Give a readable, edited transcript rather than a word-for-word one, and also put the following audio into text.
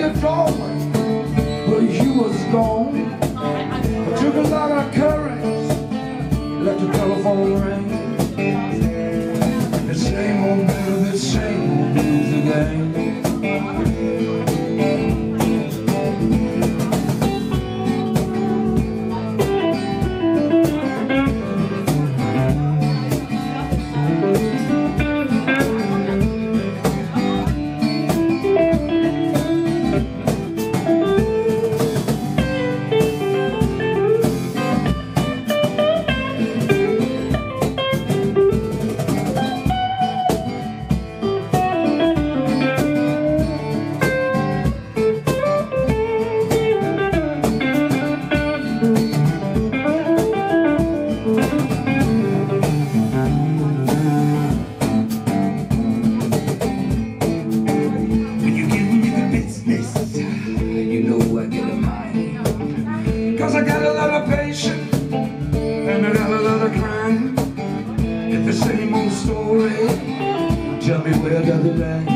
the doorway, but you was gone. It took a lot of courage, let the telephone ring. The same old blues, the same old blues again. I got a lot of patience and I got a lot of crime. It's the same old story. Tell me where does it end?